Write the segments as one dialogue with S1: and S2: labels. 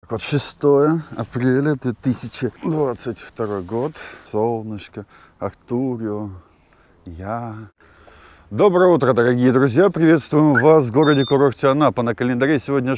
S1: Так вот, 6 апреля 2022 год. Солнышко, Артурио, я. Доброе утро, дорогие друзья. Приветствуем вас в городе-курорте Анапа. На календаре сегодня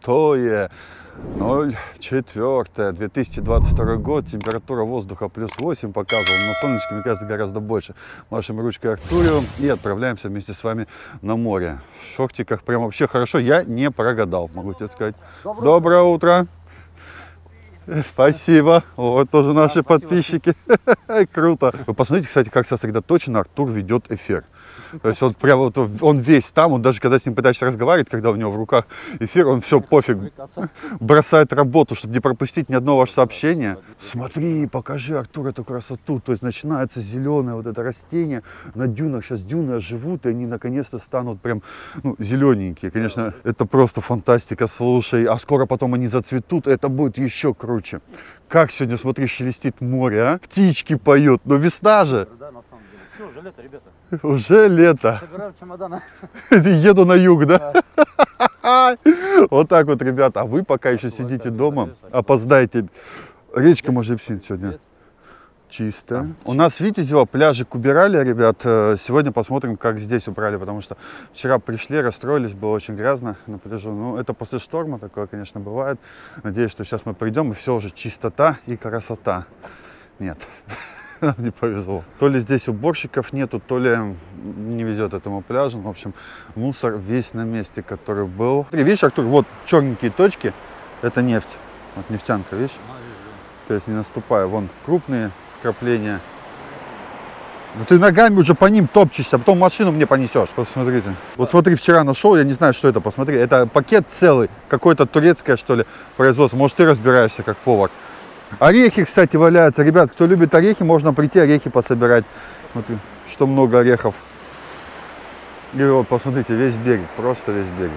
S1: 6.04.2022 год. Температура воздуха +8 показывала, но солнышко, мне кажется, гораздо больше. Машем ручкой Артурио и отправляемся вместе с вами на море. В шортиках прям вообще хорошо. Я не прогадал, могу тебе сказать. Доброе утро. Спасибо. Вот тоже наши подписчики. Круто. Вы посмотрите, кстати, как сосредоточенно Артур ведет эфир. То есть он прям вот, он весь там, он даже когда с ним пытаешься разговаривать, когда у него в руках эфир, он все пофиг, бросает работу, чтобы не пропустить ни одного ваше сообщения. Смотри, покажи, Артур, эту красоту. То есть начинается зеленое вот это растение на дюнах. Сейчас дюны оживут, и они наконец-то станут прям зелененькие. Конечно, это просто фантастика, слушай. А скоро потом они зацветут, это будет еще круче. Как сегодня, смотри, шелестит море, а? Птички поют, но весна же.
S2: Да, на самом деле. Все, уже лето, ребята.
S1: Уже лето.
S2: Собираю чемоданы.
S1: Еду на юг, да? Вот так вот, ребята. А вы пока еще сидите дома, опоздаете. Речка Можепсин сегодня чистая. У нас в Витязево пляжик убирали, ребят. Сегодня посмотрим, как здесь убрали, потому что вчера пришли, расстроились, было очень грязно на пляжу. Ну, это после шторма такое, конечно, бывает. Надеюсь, что сейчас мы придем, и все уже чистота и красота. Нет. Не повезло. То ли здесь уборщиков нету, то ли не везет этому пляжу. В общем, мусор весь на месте, который был. Видишь, Артур, вот черненькие точки, это нефть. Вот нефтянка, видишь? То есть не наступая. Вон крупные вкрапления. Ну ты ногами уже по ним топчешься, а потом машину мне понесешь. Посмотрите. Вот смотри, вчера нашел, я не знаю, что это, посмотри. Это пакет целый, какое-то турецкое, что ли, производство. Может, ты разбираешься, как повар. Орехи, кстати, валяются. Ребят, кто любит орехи, можно прийти орехи пособирать. Вот, что много орехов. И вот, посмотрите, весь берег, просто весь берег.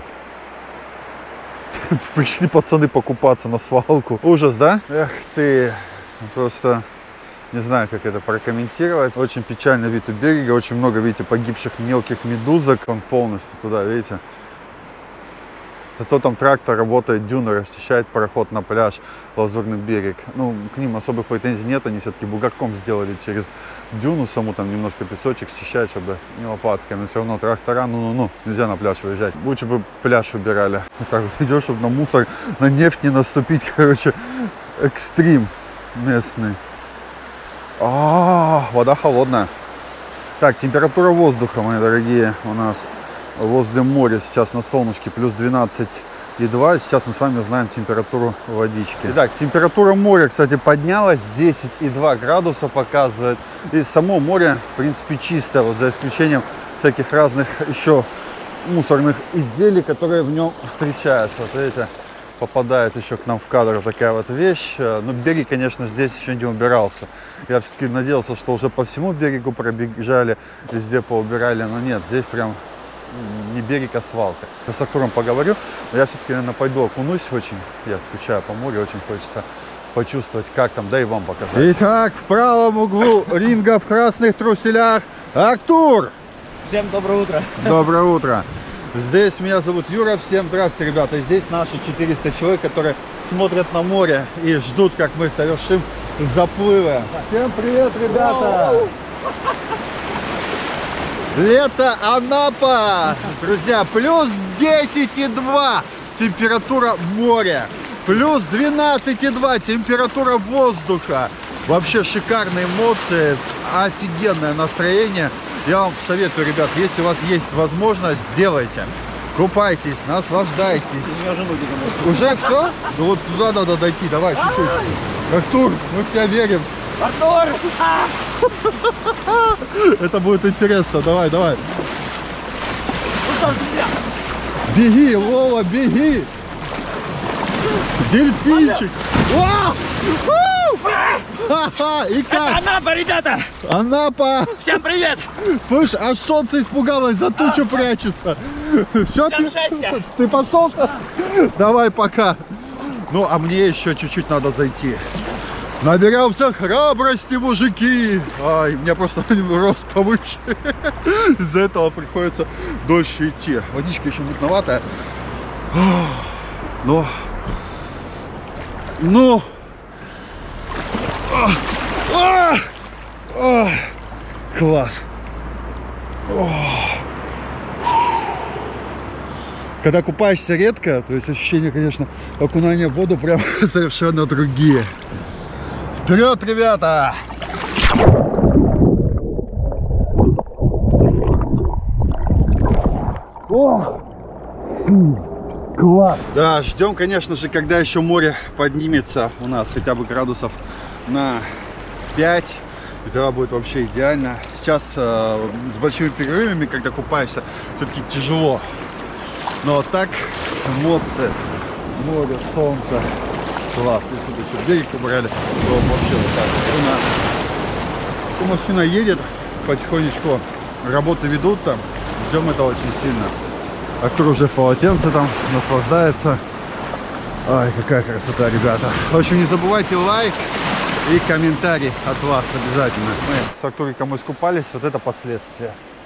S1: Пришли пацаны покупаться на свалку. Ужас, да? Эх ты, просто не знаю, как это прокомментировать. Очень печальный вид у берега, очень много, видите, погибших мелких медузок. Он полностью туда, видите. Зато там трактор работает, дюна расчищает проход на пляж, Лазурный берег. Ну, к ним особых претензий нет, они все-таки бугорком сделали через дюну саму, там немножко песочек счищать, чтобы не лопатками. Но все равно трактора, нельзя на пляж выезжать. Лучше бы пляж убирали. Вот так вот идешь, чтобы на мусор, на нефть не наступить, короче, экстрим местный. Вода холодная. Так, температура воздуха, мои дорогие, у нас возле моря сейчас на солнышке плюс 12,2. Сейчас мы с вами узнаем температуру водички. Итак, температура моря, кстати, поднялась, 10,2 градуса показывает. И само море, в принципе, чистое, вот за исключением всяких разных еще мусорных изделий, которые в нем встречаются. Вот видите, попадает еще к нам в кадр такая вот вещь. Но берег, конечно, здесь еще не убирался. Я все-таки надеялся, что уже по всему берегу пробежали, везде поубирали, но нет, здесь прям не берег, а свалка. Я с Артуром поговорю, но я все-таки, наверное, пойду окунусь очень. Я скучаю по морю, очень хочется почувствовать, как там, да и вам показать. Итак, в правом углу ринга в красных труселях Артур!
S2: Всем доброе утро.
S1: Доброе утро. Здесь меня зовут Юра. Всем здравствуйте, ребята. Здесь наши 400 человек, которые смотрят на море и ждут, как мы совершим заплывы. Всем привет, ребята! Лето Анапа! Друзья, плюс 10,2 температура моря, плюс 12,2 температура воздуха. Вообще шикарные эмоции, офигенное настроение. Я вам советую, ребят, если у вас есть возможность, делайте. Купайтесь, наслаждайтесь.
S2: У меня уже ноги замерзли.
S1: Уже все? Ну вот туда надо дойти, давай чуть-чуть. Артур, мы в тебя верим.
S2: Артур!
S1: Это будет интересно, давай.
S2: Ну что ж, друзья,
S1: Беги, Вова, беги! Дельфинчик! Вау! Ха-ха! И
S2: это
S1: как?
S2: Анапа, ребята!
S1: Анапа!
S2: Всем привет!
S1: Слышь, аж солнце испугалось, за тучу прячется. Все,
S2: Всем счастья!
S1: ты пошел? Давай, пока. Ну, а мне еще чуть-чуть надо зайти. Наберемся храбрости, мужики. Ай, у меня просто рост повыше. Из-за этого приходится дольше идти. Водичка еще мутноватая. Но Ну, класс. Когда купаешься редко, то есть ощущения, конечно, окунания в воду прям совершенно другие. Вперед, ребята! О! Класс! Да, ждем, конечно же, когда еще море поднимется у нас хотя бы градусов на 5. И тогда будет вообще идеально. Сейчас с большими перерывами, когда купаешься, все-таки тяжело. Но вот так эмоции, море, солнце, класс. Если бы еще берег убрали, то вообще вот так. Машина едет потихонечку, работы ведутся, ждем это очень сильно. Артур уже в полотенце там наслаждается. Ай, какая красота, ребята. В общем, не забывайте лайк и комментарий от вас обязательно. Мы с Артуриком искупались, вот это последствия.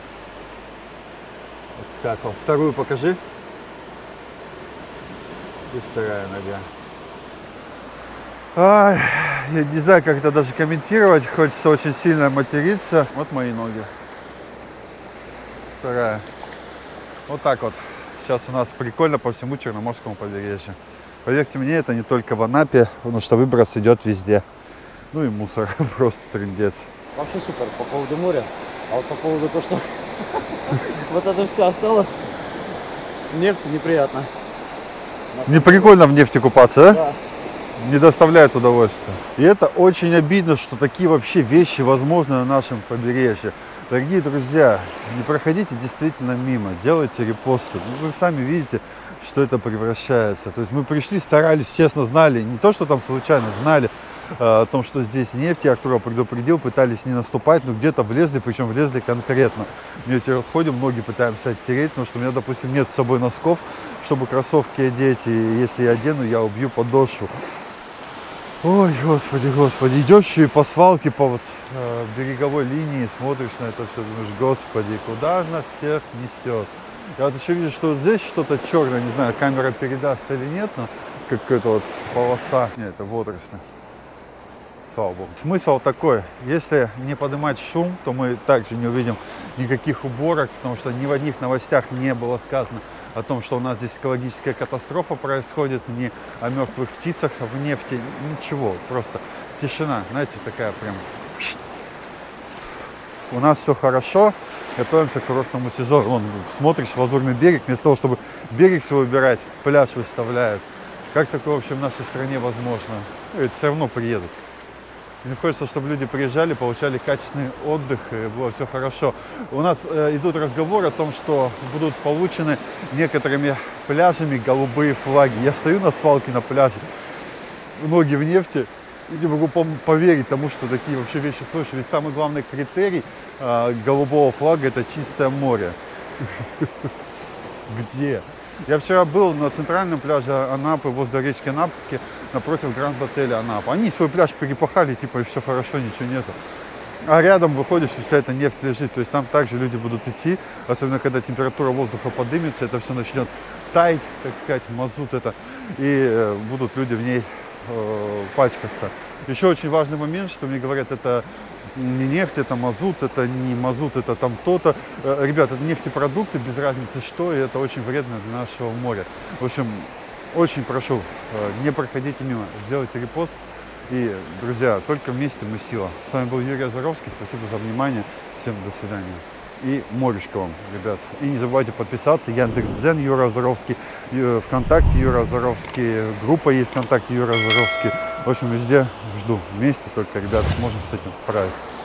S1: Вот как вам. Вторую покажи. И вторая нога. Ай, я не знаю, как это даже комментировать. Хочется очень сильно материться. Вот мои ноги. Вторая. Вот так вот. Сейчас у нас прикольно по всему Черноморскому побережью. Поверьте мне, это не только в Анапе, потому что выброс идет везде. Ну и мусор, просто трындец.
S2: Вообще супер по поводу моря. А вот по поводу того, что вот это все осталось, нефть неприятно.
S1: Не прикольно в нефти купаться, да?
S2: Да.
S1: Не доставляет удовольствия. И это очень обидно, что такие вообще вещи возможны на нашем побережье. Дорогие друзья, не проходите действительно мимо, делайте репосты. Вы сами видите, что это превращается. То есть мы пришли, старались, честно знали, не то, что там случайно, знали о том, что здесь нефть. Я Артура предупредил, пытались не наступать, но где-то влезли, причем влезли конкретно. Мы теперь ходим, ноги пытаемся оттереть, потому что у меня, допустим, нет с собой носков, чтобы кроссовки одеть, и если я одену, я убью подошву. Ой, господи, господи, идешь еще и по свалке, по вот береговой линии, смотришь на это все, думаешь, господи, куда же нас всех несет. Я вот еще вижу, что вот здесь что-то черное, не знаю, камера передаст или нет, но какая-то вот полоса. Нет, это водоросли. Слава богу. Смысл такой, если не поднимать шум, то мы также не увидим никаких уборок, потому что ни в одних новостях не было сказано о том, что у нас здесь экологическая катастрофа происходит, ни о мертвых птицах, в нефти, ничего, просто тишина, знаете, такая прям. У нас все хорошо, готовимся к курортному сезону. Вон, смотришь в Лазурный берег, вместо того, чтобы берег свой убирать, пляж выставляют. Как такое вообще в нашей стране возможно? Это все равно приедут. Мне хочется, чтобы люди приезжали, получали качественный отдых, и было все хорошо. У нас идут разговоры о том, что будут получены некоторыми пляжами голубые флаги. Я стою на свалке на пляже, ноги в нефти, и не могу поверить тому, что такие вообще вещи слышу. Ведь самый главный критерий голубого флага – это чистое море. Где? Я вчера был на центральном пляже Анапы, возле речки Анапки, напротив Гранд-отеля Анапа. Они свой пляж перепахали, типа, и все хорошо, ничего нету. А рядом выходишь, и вся эта нефть лежит. То есть там также люди будут идти, особенно когда температура воздуха поднимется, это все начнет таять, так сказать, мазут это, и будут люди в ней пачкаться. Еще очень важный момент, что мне говорят, это не нефть, это мазут, это не мазут, это там то-то. Ребята, это нефтепродукты, без разницы что, и это очень вредно для нашего моря. В общем, очень прошу, не проходите мимо, сделайте репост. И, друзья, только вместе мы сила. С вами был Юрий Озоровский, спасибо за внимание, всем до свидания. И морюшка вам, ребят. И не забывайте подписаться, Яндекс.Дзен Юра Озоровский, ВКонтакте Юра Озоровский, группа есть ВКонтакте Юра Озоровский. В общем, везде жду. Вместе только, ребят, сможем с этим справиться.